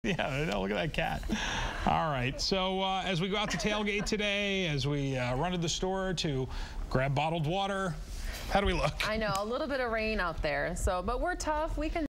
Yeah, no, look at that cat. All right, so as we go out to tailgate today, as we run to the store to grab bottled water, how do we look? I know, a little bit of rain out there, but we're tough. We can